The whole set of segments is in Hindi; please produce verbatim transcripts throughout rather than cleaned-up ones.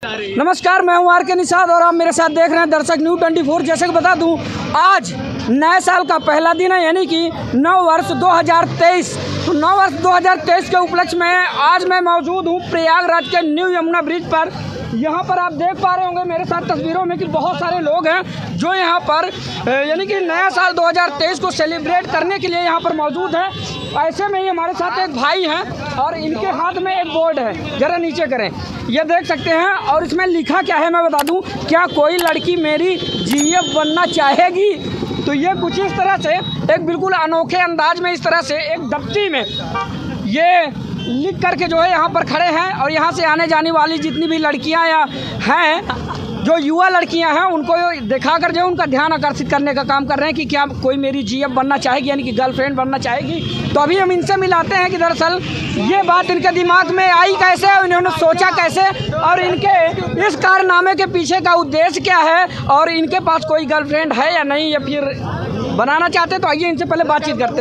नमस्कार, मैं हूं आर के निषाद और आप मेरे साथ देख रहे हैं दर्शक न्यूज़ चौबीस। जैसे कि बता दूं, आज नए साल का पहला दिन है, यानी कि नव वर्ष दो हज़ार तेईस। तो नव वर्ष दो हज़ार तेईस के उपलक्ष्य में आज मैं मौजूद हूं प्रयागराज के न्यू यमुना ब्रिज पर। यहाँ पर आप देख पा रहे होंगे मेरे साथ तस्वीरों में कि बहुत सारे लोग हैं जो यहाँ पर यानी कि नया साल दो हज़ार तेईस को सेलिब्रेट करने के लिए यहाँ पर मौजूद हैं। ऐसे में ही हमारे साथ एक भाई हैं और इनके हाथ में एक बोर्ड है, जरा नीचे करें, ये देख सकते हैं। और इसमें लिखा क्या है मैं बता दूं, क्या कोई लड़की मेरी जीएफ बनना चाहेगी। तो ये कुछ इस तरह से एक बिल्कुल अनोखे अंदाज में इस तरह से एक दफ्ती में ये लिख करके जो है यहाँ पर खड़े हैं। और यहाँ से आने जाने वाली जितनी भी लड़कियाँ या हैं, जो युवा लड़कियां हैं, उनको दिखाकर जो उनका ध्यान आकर्षित करने का काम कर रहे हैं कि क्या कोई मेरी जीएफ बनना चाहेगी, यानी कि गर्लफ्रेंड बनना चाहेगी। तो अभी हम इनसे मिलाते हैं कि दरअसल ये बात इनके दिमाग में आई कैसे, इन्होंने सोचा कैसे और इनके इस कारनामे के पीछे का उद्देश्य क्या है, और इनके पास कोई गर्लफ्रेंड है या नहीं, या फिर बनाना चाहते। तो आइए इनसे पहले बातचीत करते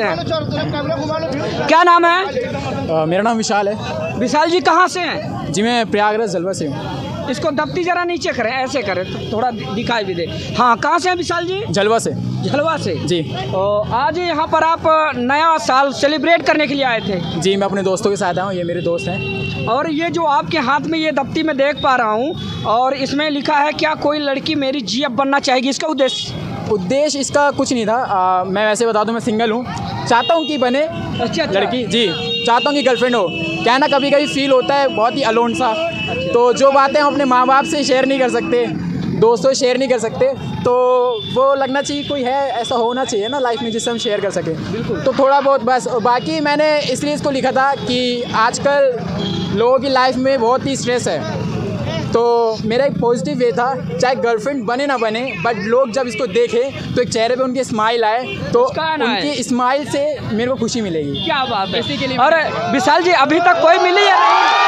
हैं। क्या नाम है? आ, मेरा नाम विशाल है। विशाल जी कहाँ से हैं? जी मैं प्रयागराज जलवा से हूँ। इसको दफ्ती जरा नीचे करें, ऐसे करें तो थोड़ा दिखाई भी दे। हाँ, कहाँ से हैं विशाल जी? जलवा से। जलवा से जी। तो आज यहाँ पर आप नया साल सेलिब्रेट करने के लिए आए थे? जी, मैं अपने दोस्तों के साथ आया हूँ, ये मेरे दोस्त हैं। और ये जो आपके हाथ में ये दफ्ती में देख पा रहा हूँ, और इसमें लिखा है क्या कोई लड़की मेरी जीएफ बनना चाहेगी। इसका उद्देश्य उद्देश्य इसका कुछ नहीं था। आ, मैं वैसे बता दूँ, मैं सिंगल हूँ, चाहता हूँ कि बने अच्छा लड़की। जी, चाहता हूँ कि गर्लफ्रेंड हो। क्या ना, कभी कभी फील होता है बहुत ही अलोन सा, तो जो बातें हम अपने माँ बाप से शेयर नहीं कर सकते, दोस्तों से शेयर नहीं कर सकते, तो वो लगना चाहिए कोई है, ऐसा होना चाहिए ना लाइफ में जिससे हम शेयर कर सकें। बिल्कुल। तो थोड़ा बहुत बस। बाकी मैंने इसलिए इसको लिखा था कि आजकल लोगों की लाइफ में बहुत ही स्ट्रेस है, तो मेरा एक पॉजिटिव वे था, चाहे गर्लफ्रेंड बने ना बने, बट लोग जब इसको देखें तो एक चेहरे पे उनके स्माइल आए, तो उनकी स्माइल से मेरे को खुशी मिलेगी। क्या बात है। इसी के लिए। और विशाल जी अभी तक कोई मिली है नहीं?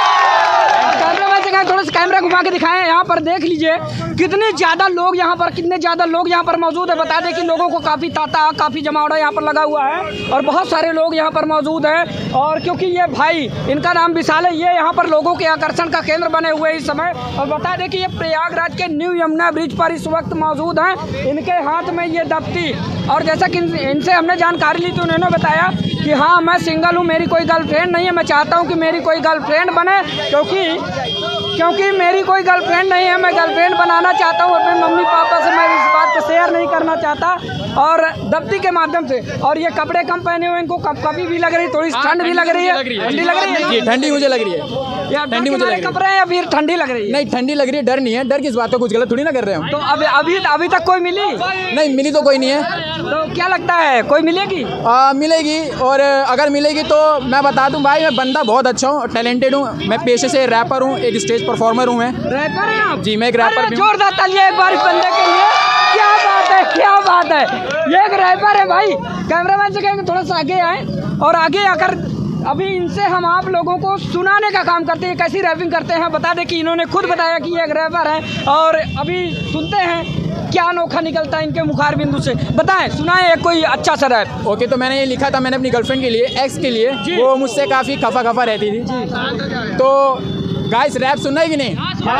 थोड़ा सा कैमरा घुमा के दिखाएं। यहाँ पर देख लीजिए कितने ज़्यादा लोग यहाँ पर कितने ज़्यादा लोग यहाँ पर मौजूद है। बता दें कि लोगों को काफ़ी तांता काफ़ी जमावड़ा यहाँ पर लगा हुआ है और बहुत सारे लोग यहाँ पर मौजूद हैं। और क्योंकि ये भाई, इनका नाम विशाल है, ये यहाँ पर लोगों के आकर्षण का केंद्र बने हुए इस समय। और बता दें कि ये प्रयागराज के न्यू यमुना ब्रिज पर इस वक्त मौजूद हैं। इनके हाथ में ये दफ्ती, और जैसा कि इनसे हमने जानकारी ली तो उन्होंने बताया कि हाँ मैं सिंगल हूँ, मेरी कोई गर्लफ्रेंड नहीं है, मैं चाहता हूँ कि मेरी कोई गर्लफ्रेंड बने, क्योंकि क्योंकि मेरी कोई गर्लफ्रेंड नहीं है, मैं गर्लफ्रेंड बनाना चाहता हूँ। अपने मम्मी पापा से मैं इस बात को शेयर नहीं करना चाहता, और दफ्ती के माध्यम से। और ये कपड़े कम पहने हुए, इनको कभी भी लग रही, थोड़ी ठंड भी लग रही है। ठंडी लग रही है? ठंडी मुझे लग रही है। या ठंडी मुझे लग रही है कपड़े, या फिर ठंडी लग रही है? नहीं, ठंडी लग रही है। डर नहीं है, डर किस बात का, कुछ गलत थोड़ी ना कर रहे हैं। तो अभी अभी अभी तक कोई मिली नहीं? मिली तो कोई नहीं है। तो क्या लगता है कोई मिलेगी? आ, मिलेगी, और अगर मिलेगी तो मैं बता दूं भाई, मैं बंदा बहुत अच्छा हूँ, टैलेंटेड हूँ। मैं पेशे से रैपर हूँ, एक स्टेज परफॉर्मर हूँ। मैं रैपर हैं आप? जी, मैं एक रैपर भी हूँ। जोरदार तालियां एक बार इस बंदे के लिए। क्या बात है, क्या बात है, ये एक रैपर है भाई। कैमरामैन से कहेंगे थोड़ा सा आगे आए, और आगे आकर अभी इनसे हम आप लोगों को सुनाने का काम करते हैं, कैसी रैपिंग करते हैं। बता दें कि इन्होंने खुद बताया कि ये एक रैपर है, और अभी सुनते हैं क्या अनोखा निकलता है इनके मुखार बिंदु से। बताएं, सुनाएं एक कोई अच्छा सा रैप। ओके, तो मैंने ये लिखा था, मैंने अपनी गर्लफ्रेंड के लिए, एक्स के लिए, वो मुझसे काफ़ी खफा खफा रहती थी। तो गाइस, रैप सुनना है कि नहीं?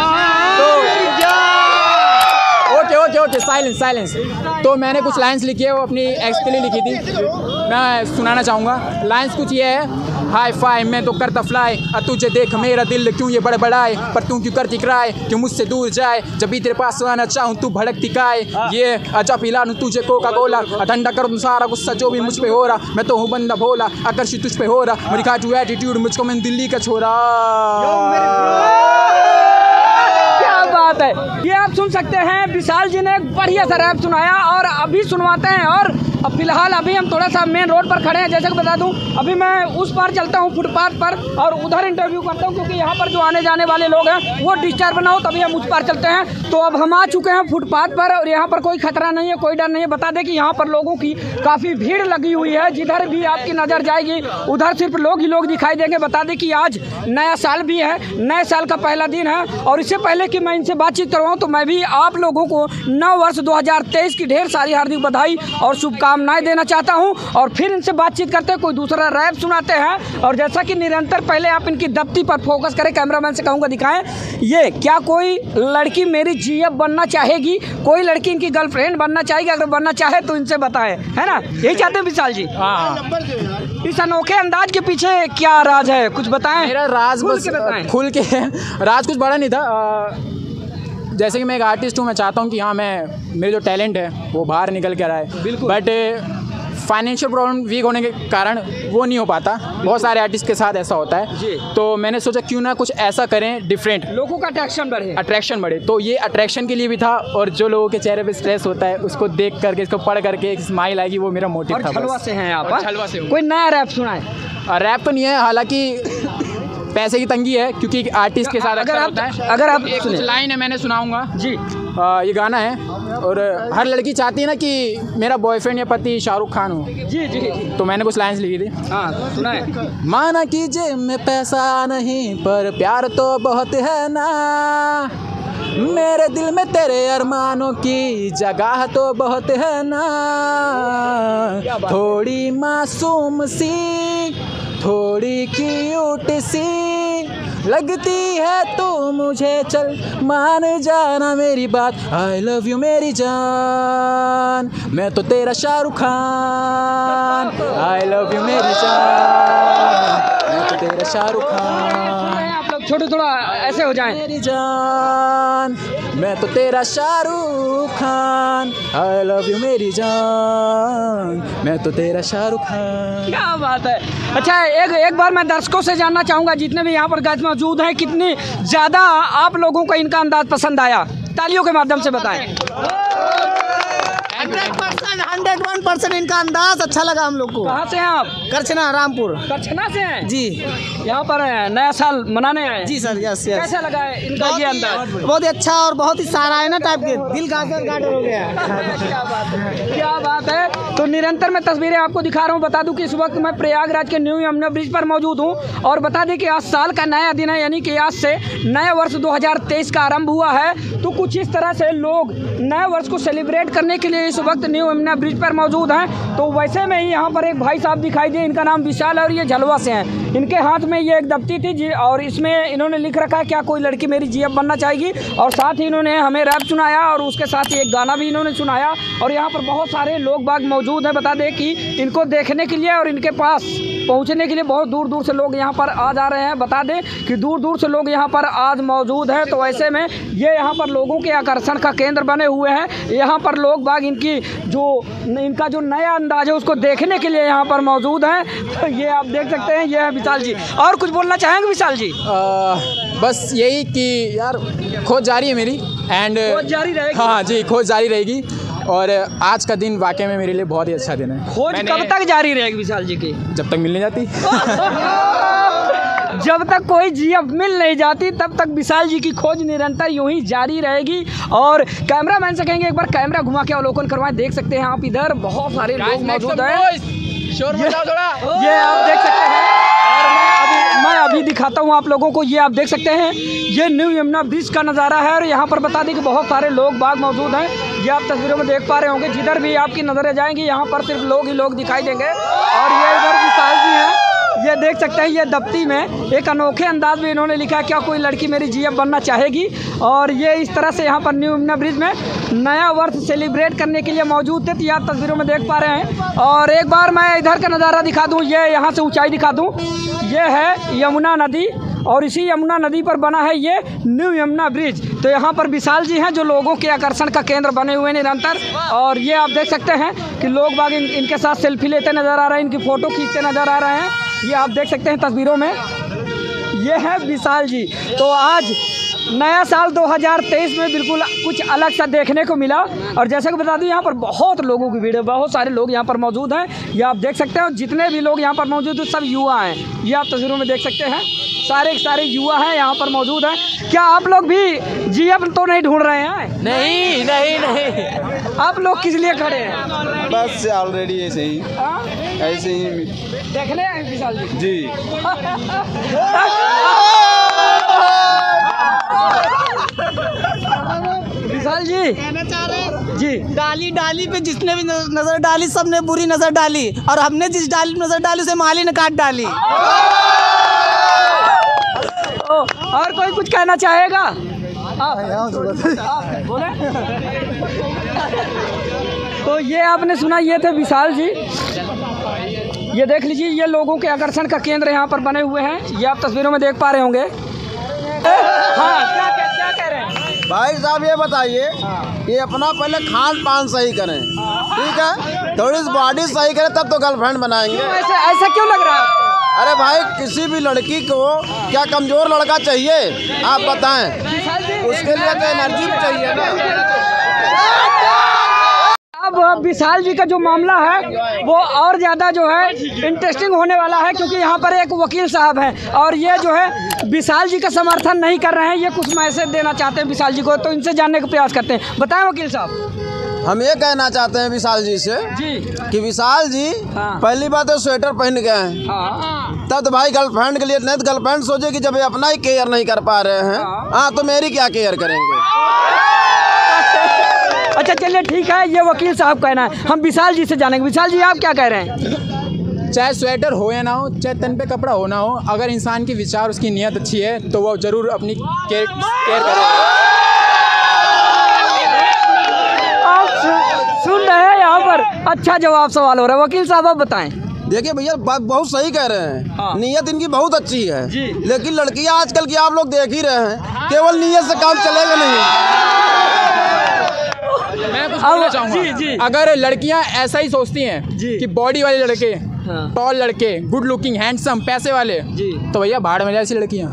तो okay okay okay silence silence. तो मैंने कुछ लाइंस लिखी है, वो अपनी एक्स के लिए लिखी थी, मैं सुनाना चाहूँगा। लाइंस कुछ ये है, हाई फाई मैं तो करता फ्लाई, तुझे देख मेरा दिल क्यों ये बड़बड़ाए, पर तू क्यों करती क्राई, क्यों मुझसे दूर जाए, जब भी तेरे पास आना चाहूँ तू भड़कती काय, ये अच्छा पिला दूँ तुझे कोका कोला, ठंडा कर दूँ सारा गुस्सा जो भी मुझ पे हो रहा, मैं तो हूँ बंदा भोला, आकर्षित तुझ पे हो रहा, मेरी खाटू एटीट्यूड मुझको मैं दिल्ली का छोरा। बात है, ये आप सुन सकते हैं। विशाल जी ने एक बढ़िया सा रैप सुनाया, और अभी सुनवाते हैं। और अब फिलहाल अभी हम थोड़ा सा मेन रोड पर खड़े हैं। जैसे कि बता दूं, अभी मैं उस पार चलता हूं फुटपाथ पर, और उधर इंटरव्यू करता हूं, क्योंकि यहाँ पर जो आने जाने वाले लोग हैं वो डिस्टर्ब ना हो, तभी हम उस पार चलते हैं। तो अब हम आ चुके हैं फुटपाथ पर, और यहाँ पर कोई खतरा नहीं है, कोई डर नहीं है। बता दें कि यहाँ पर लोगों की काफ़ी भीड़ लगी हुई है, जिधर भी आपकी नज़र जाएगी उधर सिर्फ लोग ही लोग दिखाई देंगे। बता दें कि आज नया साल भी है, नए साल का पहला दिन है। और इससे पहले कि मैं इनसे बातचीत करवाऊँ, तो मैं भी आप लोगों को नव वर्ष दो हज़ार तेईस की ढेर सारी हार्दिक बधाई और शुभकामनाएं शुभकामनाएं देना चाहता हूं और फिर इनसे बातचीत करते हैं, कोई दूसरा रैप सुनाते हैं। और जैसा कि निरंतर पहले आप इनकी दफ्ती पर फोकस करें, कैमरामैन से कहूँगा दिखाएं ये, क्या कोई लड़की मेरी जीएफ बनना चाहेगी, कोई लड़की इनकी गर्लफ्रेंड बनना चाहेगी, अगर बनना चाहे तो इनसे बताएं, है ना, यही चाहते हैं विशाल जी। हाँ, इस अनोखे अंदाज के पीछे क्या राज है, कुछ बताएं। मेरा राज खुल बस के बताएं। खुल के राज कुछ बड़ा नहीं था। आ, जैसे कि मैं एक आर्टिस्ट हूँ, मैं चाहता हूँ कि हाँ मैं मेरे जो टैलेंट है वो बाहर निकल कर आए, बिल्कुल। बट फाइनेंशियल प्रॉब्लम वीक होने के कारण वो नहीं हो पाता। बहुत सारे आर्टिस्ट के साथ ऐसा होता है जी। तो मैंने सोचा क्यों ना कुछ ऐसा करें डिफरेंट, लोगों का अट्रैक्शन बढ़े, अट्रैक्शन बढ़े। तो ये अट्रैक्शन के लिए भी था, और जो लोगों के चेहरे पे स्ट्रेस होता है उसको देख करके, इसको पढ़ करके एक स्माइल आएगी, वो मेरा मोटिव और था। छलवा बस। से हैं आप, और हाँ? छलवा से हूँ। कोई नया रैप सुनाए। रैप तो नहीं है, हालांकि पैसे की तंगी है, क्योंकि आर्टिस्ट के साथ अगर अक्सर आप होता है। अगर आप एक कुछ सुने लाइन है, मैंने सुनाऊंगा जी। आ, ये गाना है, और हर लड़की चाहती है ना कि मेरा बॉयफ्रेंड या पति शाहरुख खान हो, जी जी जी तो मैंने कुछ लाइन्स लिखी थी। हाँ सुनाए। माना कीजिए मैं पैसा नहीं, पर प्यार तो बहुत है ना, मेरे दिल में तेरे अरमानों की जगह तो बहुत है ना, थोड़ी मासूम सी, थोड़ी क्यूट सी लगती है तू मुझे, चल मान जाना मेरी बात, आई लव यू मेरी जान, मैं तो तेरा Shahrukh Khan, I love you मेरी जान, मैं तो तेरा शाहरुख खान, आप लोग छोटे थोड़ा ऐसे हो जाएं। मेरी जान, मैं तो तेरा Shahrukh Khan, I love you मेरी जान, मैं तो तेरा शाहरुख खान। क्या बात है। अच्छा एक एक बार मैं दर्शकों से जानना चाहूँगा, जितने भी यहाँ पर गाइस मौजूद हैं, कितनी ज़्यादा आप लोगों को इनका अंदाज पसंद आया, तालियों के माध्यम से बताएं। हंड्रेड वन परसेंट इनका अंदाज अच्छा लगा हम लोग को। कहाँ से हैं आप? करछना रामपुर करछना से हैं जी। यहाँ पर नया साल मनाने आए? जी सर, यस यस। कैसा लगा है इनका ये अंदाज? बहुत ही अच्छा और बहुत ही सारायना टाइप के, दिल गाजर गाजर हो गया। क्या बात है, क्या बात है। तो निरंतर मैं तस्वीरें आपको दिखा रहा हूँ। बता दूं कि इस वक्त मैं प्रयागराज के न्यू यमुना ब्रिज पर मौजूद हूँ, और बता दें कि आज साल का नया दिन है, यानी कि आज से नया वर्ष दो हज़ार तेईस का आरंभ हुआ है। तो कुछ इस तरह से लोग नए वर्ष को सेलिब्रेट करने के लिए इस वक्त न्यू यमुना ब्रिज पर मौजूद हैं। तो वैसे में ही यहाँ पर एक भाई साहब दिखाई दिए, इनका नाम विशाल है और ये झलवा से हैं। इनके हाथ में ये एक दफ्ती थी जी, और इसमें इन्होंने लिख रखा है क्या कोई लड़की मेरी जीएफ बनना चाहेगी, और साथ ही इन्होंने हमें रैप सुनाया, और उसके साथ ही एक गाना भी इन्होंने सुनाया। और यहाँ पर बहुत सारे लोग बाग मौजूद हैं। बता दें कि इनको देखने के लिए और इनके पास पहुँचने के लिए बहुत दूर दूर से लोग यहाँ पर आ जा रहे हैं। बता दें कि दूर दूर से लोग यहाँ पर आज मौजूद हैं। तो ऐसे में ये यहाँ पर लोगों के आकर्षण का केंद्र बने हुए हैं। यहाँ पर लोग बाग इनकी जो इनका जो नया अंदाज है उसको देखने के लिए यहाँ पर मौजूद हैं। तो ये आप देख सकते हैं, ये है विशाल जी। और कुछ बोलना चाहेंगे विशाल जी? आ, बस यही कि यार खोज जारी है मेरी, एंड खोज जारी रहेगी। हाँ जी, खोज जारी रहेगी। और आज का दिन वाकई में मेरे लिए बहुत ही अच्छा दिन है। खोज कब तक जारी रहेगी विशाल जी की? जब तक मिलने जाती जब तक कोई जीएफ मिल नहीं जाती तब तक विशाल जी की खोज निरंतर यूं ही जारी रहेगी। और कैमरामैन से कहेंगे एक बार कैमरा घुमा के अवलोकन करवाएं। देख सकते हैं आप इधर बहुत सारे लोग मौजूद हैं। शोर मचाओ थोड़ा। ये आप देख सकते हैं, और मैं अभी मैं अभी दिखाता हूँ आप लोगों को। ये आप देख सकते हैं, ये न्यू यमुना ब्रिज का नज़ारा है, और यहाँ पर बता दें कि बहुत सारे लोग बाग मौजूद हैं। ये आप तस्वीरों में देख पा रहे होंगे। जिधर भी आपकी नज़रें जाएंगी यहाँ पर सिर्फ लोग ही लोग दिखाई देंगे। और ये इधर विशाल जी हैं, ये देख सकते हैं। ये दफ्ती में एक अनोखे अंदाज में इन्होंने लिखा है क्या कोई लड़की मेरी जीएफ बनना चाहेगी। और ये इस तरह से यहाँ पर न्यू यमुना ब्रिज में नया वर्ष सेलिब्रेट करने के लिए मौजूद थे। तो ये आप तस्वीरों में देख पा रहे हैं। और एक बार मैं इधर का नज़ारा दिखा दूँ, ये यहाँ से ऊंचाई दिखा दूँ। ये है यमुना नदी, और इसी यमुना नदी पर बना है ये न्यू यमुना ब्रिज। तो यहाँ पर विशाल जी हैं जो लोगों के आकर्षण का केंद्र बने हुए निरंतर। और ये आप देख सकते हैं कि लोग बाग इन, इनके साथ सेल्फी लेते नज़र आ रहे हैं, इनकी फ़ोटो खींचते नज़र आ रहे हैं। ये आप देख सकते हैं तस्वीरों में, ये है विशाल जी। तो आज नया साल दो हज़ार तेईस में बिल्कुल कुछ अलग सा देखने को मिला। और जैसे कि बता दूं यहाँ पर बहुत लोगों की भीड़ है, बहुत सारे लोग यहाँ पर मौजूद हैं। ये आप देख सकते हैं, और जितने भी लोग यहाँ पर मौजूद हैं सब युवा हैं। ये आप तस्वीरों में देख सकते हैं, सारे के सारे युवा हैं यहाँ पर मौजूद हैं। क्या आप लोग भी जीएफ तो नहीं ढूंढ रहे हैं? नहीं नहीं नहीं, आप लोग किस लिए खड़े हैं? बस ऑलरेडी ऐसे ही हाँ? ऐसे ही देखने आए विशाल जी? जी। विशाल जी जी। डाली डाली पे जिसने भी नजर डाली सबने बुरी नजर डाली, और हमने जिस डाली पे नजर डाली उसे माली ने काट डाली। ओ, और कोई कुछ कहना चाहेगा? आप, आप बोले। तो ये आपने सुना, ये थे विशाल जी। ये देख लीजिए, ये लोगों के आकर्षण का केंद्र यहाँ पर बने हुए हैं। ये आप तस्वीरों में देख पा रहे होंगे। हाँ, क्या क्या क्या कह रहे हैं भाई साहब? ये बताइए, ये अपना पहले खान पान सही करें, ठीक है? थोड़ी सी बॉडी सही करें तब तो गर्लफ्रेंड बनाएंगे। ऐसा ऐसा क्यों लग रहा है आपको? अरे भाई, किसी भी लड़की को क्या कमजोर लड़का चाहिए आप बताएं? उसके लिए तो एनर्जी भी चाहिए ना। अब विशाल जी का जो मामला है वो और ज़्यादा जो है इंटरेस्टिंग होने वाला है, क्योंकि यहाँ पर एक वकील साहब हैं और ये जो है विशाल जी का समर्थन नहीं कर रहे हैं। ये कुछ मैसेज देना चाहते हैं विशाल जी को, तो इनसे जानने का प्रयास करते हैं। बताएं वकील साहब। हम ये कहना चाहते हैं विशाल जी से जी कि विशाल जी, हाँ। पहली बात है स्वेटर पहन गए हैं, हाँ। तब तो भाई गर्लफ्रेंड के लिए, नहीं तो गर्लफ्रेंड सोचे कि जब ये अपना ही केयर नहीं कर पा रहे हैं, हाँ, तो मेरी क्या केयर करेंगे? अच्छा चलिए ठीक है, ये वकील साहब कहना है, हम विशाल जी से जानेंगे। विशाल जी आप क्या कह रहे हैं? चाहे स्वेटर हो या ना हो, चाहे तन पे कपड़ा हो ना हो, अगर इंसान की विचार, उसकी नीयत अच्छी है तो वो ज़रूर अपनी केयर केयर करेगा। आप सु, सुन रहे हैं यहाँ पर अच्छा जवाब सवाल हो रहा है। वकील साहब आप बताएं। देखिए भैया, बात बहुत सही कह रहे हैं। हाँ। नीयत इनकी बहुत अच्छी है, जी। लेकिन लड़कियां आजकल की आप लोग देख ही रहे हैं, केवल नीयत से काम चलेगा नहीं। मैं कुछ बोलना जी, चाहूँगा, जी। अगर लड़कियां ऐसा ही सोचती हैं जी। कि बॉडी वाले लड़के, हाँ। टॉल लड़के, गुड लुकिंग, हैंडसम, पैसे वाले, जी। तो भैया भाड़ में जाए ऐसी लड़कियां।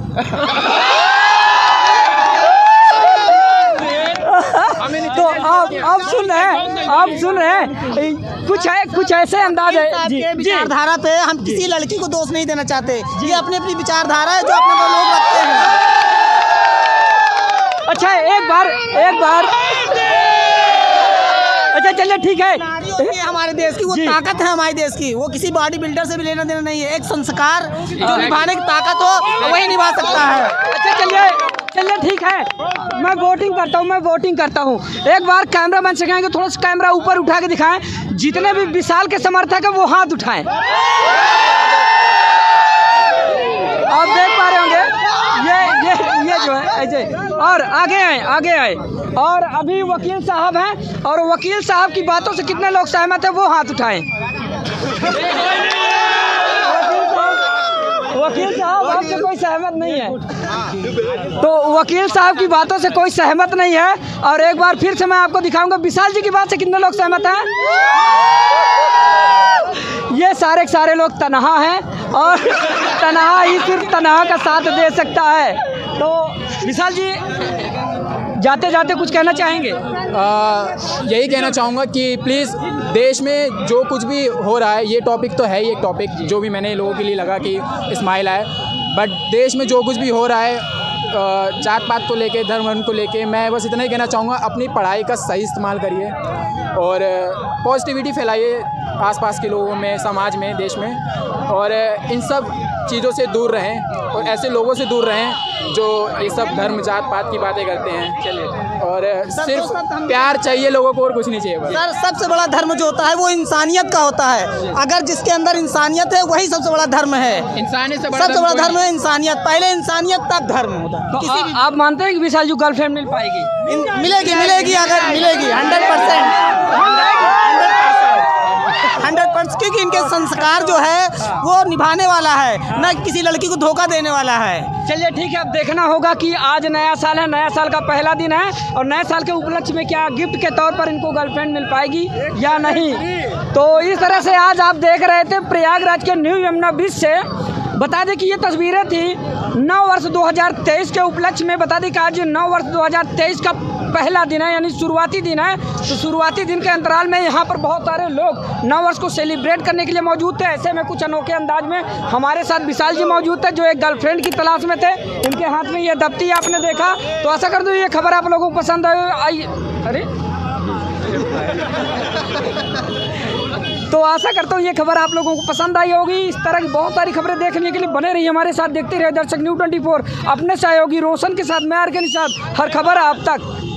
तो आप आप सुन रहे हैं, आप सुन रहे हैं, कुछ है कुछ ऐसे अंदाज है जी के जी विचारधारा पे हम किसी लड़की को दोष नहीं देना चाहते। ये अपनी अपनी विचारधारा है जो अपने को लोग रखते हैं। अच्छा एक बार एक बार अच्छा चलिए ठीक है। नारी होती है हमारे देश की, वो जी। ताकत है हमारे देश की, वो किसी बॉडी बिल्डर से भी लेना देना नहीं है। एक संस्कार जो निभाने की ताकत हो वही निभा सकता है। अच्छा चलिए चलिए ठीक है, मैं वोटिंग करता हूँ मैं वोटिंग करता हूँ एक बार कैमरा मैन से कहेंगे थोड़ा सा कैमरा ऊपर उठा के दिखाएं, जितने भी विशाल के समर्थक हैं वो हाथ उठाएं। आप देख पा रहे होंगे ये ये ये जो है ऐसे, और आगे आए आगे आए और अभी वकील साहब हैं और वकील साहब की बातों से कितने लोग सहमत हैं वो हाथ उठाएं। वकील साहब आपसे कोई सहमत नहीं है, तो वकील साहब की बातों से कोई सहमत नहीं है। और एक बार फिर से मैं आपको दिखाऊंगा विशाल जी की बात से कितने लोग सहमत हैं। ये सारे के सारे लोग तनहा हैं और तनहा ही सिर्फ तनहा का साथ दे सकता है। तो विशाल जी जाते जाते कुछ कहना चाहेंगे? आ, यही कहना चाहूँगा कि प्लीज़ देश में जो कुछ भी हो रहा है, ये टॉपिक तो है ही एक टॉपिक जो भी मैंने लोगों के लिए लगा कि स्माइल आए, बट देश में जो कुछ भी हो रहा है जात पात को लेके, धर्म वर्म को लेके, मैं बस इतना ही कहना चाहूँगा अपनी पढ़ाई का सही इस्तेमाल करिए और पॉजिटिविटी फैलाइए आसपास के लोगों में, समाज में, देश में, और इन सब चीज़ों से दूर रहें और ऐसे लोगों से दूर रहें जो ये सब धर्म जात पात की बातें करते हैं। चलिए, और सिर्फ प्यार चाहिए लोगों को और कुछ नहीं चाहिए बस। सर सबसे बड़ा धर्म जो होता है वो इंसानियत का होता है। अगर जिसके अंदर इंसानियत है वही सबसे बड़ा धर्म है। इंसानियत से सबसे बड़ा धर्म है इंसानियत। पहले इंसानियत तब धर्म होता है। तो किसी भी आ, आप मानते हैं कि विशाल जी गर्लफ्रेंड मिल पाएगी? इन- मिलेगी मिलेगी अगर मिलेगी हंड्रेड परसेंट हंड्रेड परसेंट क्योंकि इनके संस्कार जो है वो निभाने वाला है, न किसी लड़की को धोखा देने वाला है। चलिए ठीक है, अब देखना होगा कि आज नया साल है, नया साल का पहला दिन है और नए साल के उपलक्ष्य में क्या गिफ्ट के तौर पर इनको गर्लफ्रेंड मिल पाएगी या नहीं। तो इस तरह से आज आप देख रहे थे प्रयागराज के न्यू यमुना ब्रिज से। बता दें कि ये तस्वीरें थी नौ वर्ष दो हज़ार तेईस के उपलक्ष्य में। बता दें कि आज नौ वर्ष दो हज़ार तेईस का पहला दिन है, यानी शुरुआती दिन है। तो शुरुआती दिन के अंतराल में यहाँ पर बहुत सारे लोग नौ वर्ष को सेलिब्रेट करने के लिए मौजूद थे। ऐसे में कुछ अनोखे अंदाज में हमारे साथ विशाल जी मौजूद थे जो एक गर्लफ्रेंड की तलाश में थे। इनके हाथ में ये दफ्ती आपने देखा। तो आशा कर दूँ ये खबर आप लोगों को पसंद आई। अरे तो आशा करता हूँ ये खबर आप लोगों को पसंद आई होगी। इस तरह की बहुत सारी खबरें देखने के लिए बने रहिए हमारे साथ, देखते रहिए दर्शक न्यूज़ चौबीस। अपने सहयोगी रोशन के साथ मैं आर के निषाद, हर खबर आप तक।